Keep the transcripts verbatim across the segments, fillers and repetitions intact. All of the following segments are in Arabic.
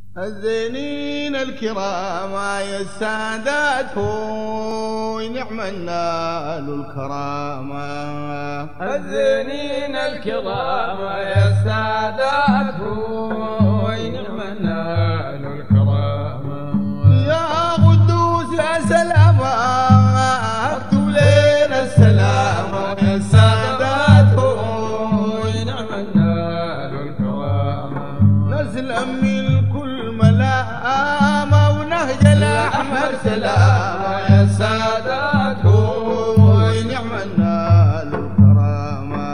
الزينين الكرام يا السادات هو نعم النال الكرامة. الزينين الكرام يا السادات هو نعم النال الكرامة. يا قدوس يا سلامة اكتب لنا السلامة يا السادات هو نعم النال الكرامة. نسلم من كل ملامة ونهج الأحمر سلامة يا السادات هو نعم النال الكرامة.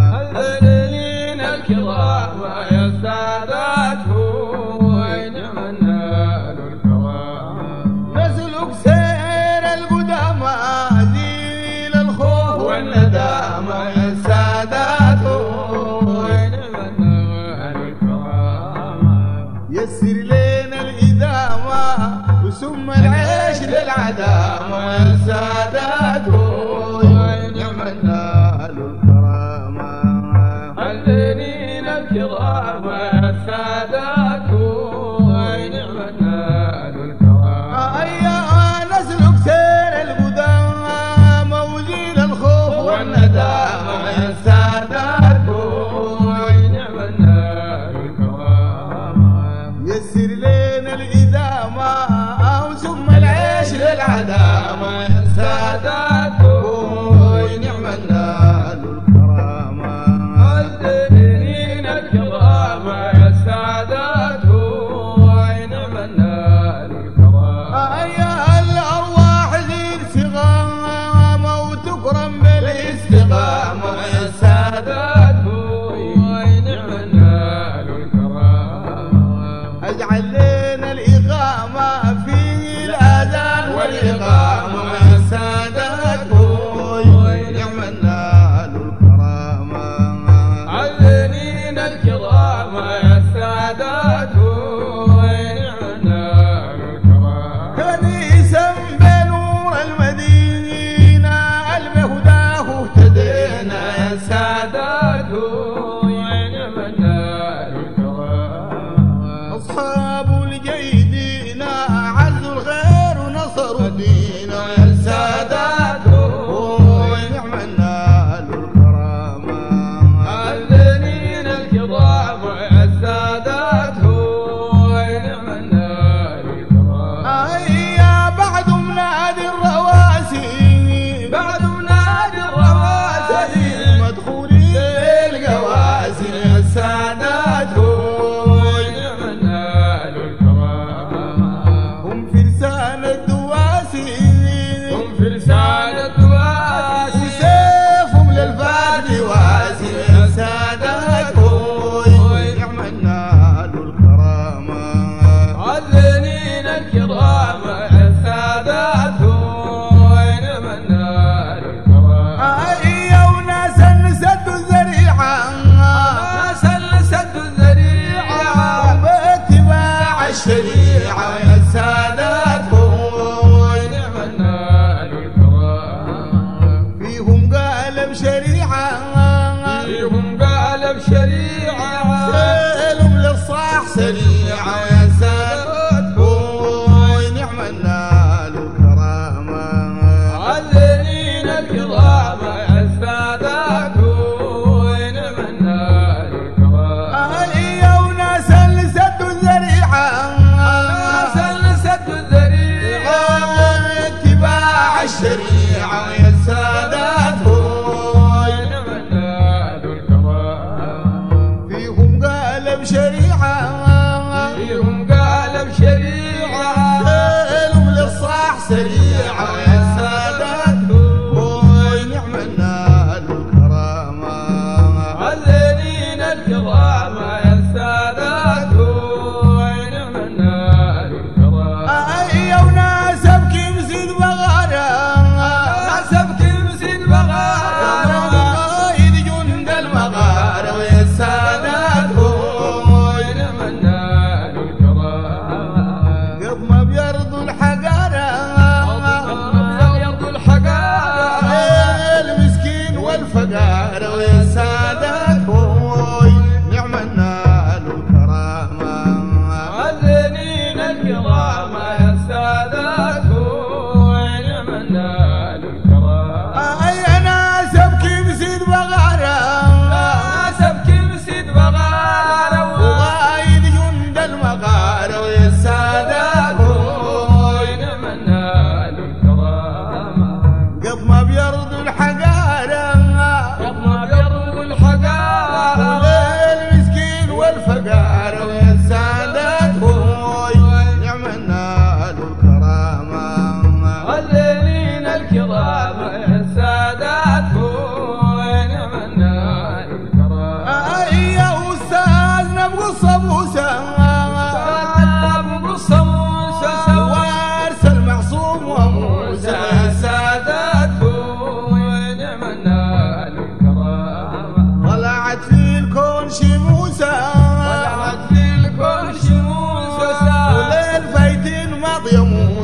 الزينين الكرام يا السادات هو نعم النال الكرامة. نسلك سير القدامى ذيل الخوف والندامة يا السادات هو نعم النال الكرامة. يسر لنا الإدامة وسم العيش للعدامة يا السادات هو نعم النال الكرامة. الزينين الكرام يا السادات هو نعم النال الكرامة. أيا نسلك سير القدامى وذيل الخوف والندامة يا السادات هو نعم النال الكرامة. يسر لنا الإدامة وسم العيش للعدامة يا السادات هو نعم النال الكرامة. الزينين الكرام يا السادات هو نعم النال الكرامة. أيا الأرواح ذي السغامة وتكرم بالاستقامة يا السادات هو نعم النال الكرامة. اجعل لنا الإقامة في الآذان والإقامة يا السادات هو نعم النال الكرامة. الزينين الكرام يا السادات هو نعم النال الكرامة. كنيسا بنور المدينة المهداه اهتدينا يا السادات هو نعم النال الكرامة. أصحاب الجيدين عزوا الخير ونصروا الدين يا السادات هو نعم النال الكرامة. الزينين الكرام يا السادات هو نعم النال الكرامة. أيا بعد منادي الرواسي بعد منادي الرواسي مدخولي القواسي يا السادات هو نعم النال الكرامة. هم فرسان الدواسي هم فرسان الدواسي وسيفهم للفرد واسي يا السادات هو نعم النال الكرامة. الزينين الكرام يا السادات هو نعم النال الكرامة. أيا وناس سد الذريعة ناس سد الذريعة وباتباع الشريعة يا السادات هو نعم النال الكرامة. فيهم قالب شريعة فيهم قالب شريعة سالم للصاح سريعة يا السادات هو نعم النال الكرامة. الزينين الكرام يا السادات هو نعم النال الكرامة. أيا وناس سدوا الذريعة ناس سد الذريعة اتباع الشريعة يا السادات هو نعم النال الكرامة. فيهم قالب شريعة فيهم قالب شريعة سالم للصاح سريعة يا السادات هو نعم النال الكرامة. الزينين الكرام يا السادات هو نعم النال الكرامة. أيا وناس ابكي مسيد بغارة ناس ابكي مسيد بغارة قايد جند المغارة يا السادات هو نعم النال الكرامة. قد ما بيرضوا الحقارة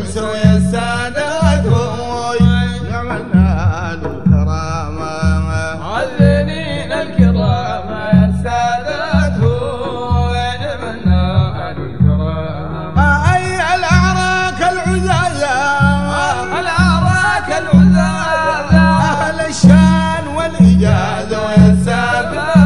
الفرس ويا السادات نعم النال الكرامة عالذنين الكرام يا السادات نعم النال الكرامة أي الأعراك العزازة الأعراك العزازة أهل الشان والإجازة ويا السادات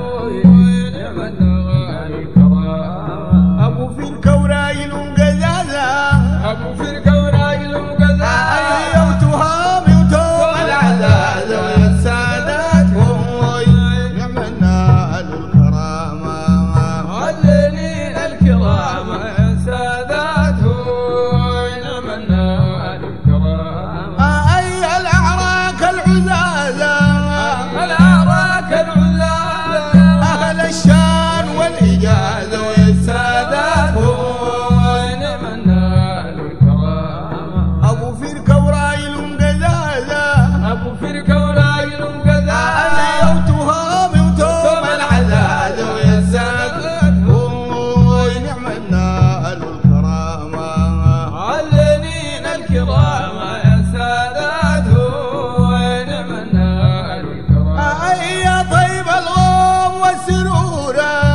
نعم النال الكرامة أبو في الكورايل وقزازة أبو في الكورايل وقزازة أي وتهامي وتوم العزازة ويا السادات نعم النال الكرامة عالذنين الكرام يا سادات نعم النال الكرامة أي الأعراك العزازة الأعراك العزازة أهل الشان والإجازة ويا السادات نعم النال الكرامة أبو في الكورايل وقزازة أبو في الكورايل وقزازة أي وتهامي وتوم العزازة ويا السادات نعم النال الكرامة عالذنين الكرام يا سادات نعم النال الكرامة أي يا طيب الغوم والسرور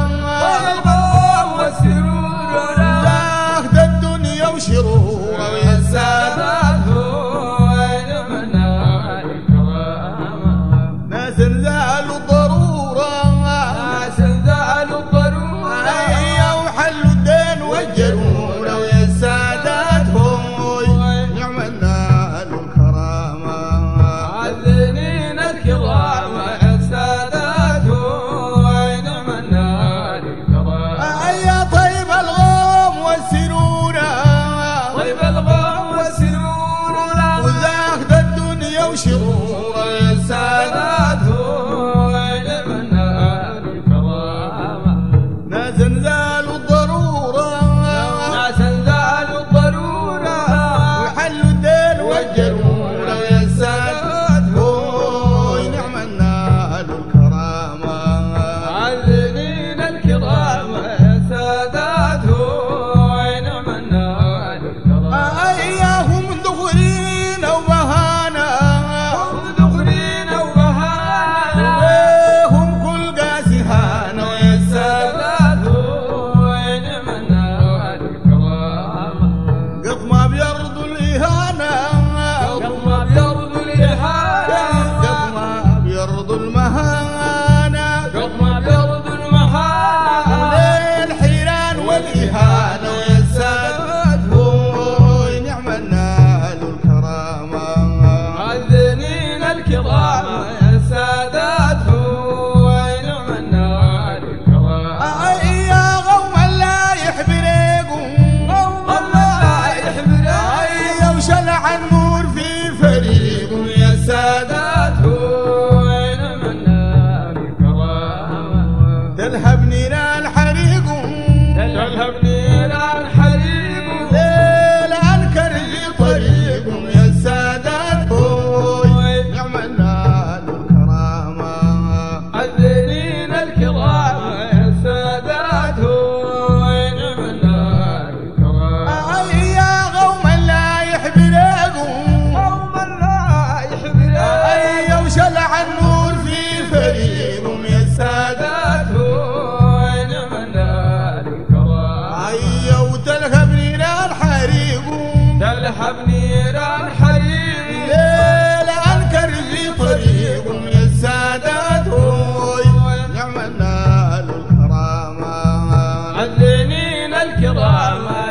والغوم والسرور زاهد الدنيا وشرورها ويا السادات نعم النال الكرامة ناس زالوا الضرورة ناس زعلوا الضرورة أي وحلوا الدين والجرورة ويا السادات نعم النال الكرامة عالذنين الكرام يا سادات نعم النال الكرامة أي يا طيب الغوم والسرور طيب الغم والسرور وزاهد الدنيا وشرورها ويا السادات نعم النال الكرامة ناس زالوا الضرورة ناس زعلوا الضرورة وحلوا الدين والجرورة ويا السادات نعم النال الكرامة عالذنين الكرام يا سادات نعم النال الكرامة أياهم ذخرين وبهانا ذخرين وبهانا وهم كل قاسي هانا ويا السادات نعم النال الكرامة قط ما بيرضوا الإهانة قم بيرضوا الإهانة قط ما بيرضوا المهانة قم بيرضوا المهانة للحيران والإهانة ويا السادات نعم النال الكرامة عالذنين الكرام يا سادات نعم النال الكرامة يا قوم لا يحبريكم الله يحمد يا وشلع النور في فريقكم يا سادات نعم النال الكرامة تلهب نيران حريقكم تلهب نيران حريق ليل انكر في طريقكم يا سادات نعم النال الكرامة عالذنين الكرام يا سادات نعم النال الكرامة يا قوم لا يحبريكم قوم الله يحمد يا وشلع النور في فريقكم يا سادات نعم النال الكرامة يا وتلهب نيران حريقكم تلهب نيران حريق ليل انكر في طريقكم يا السادات نعم النال الكرامة عالذنين الكرام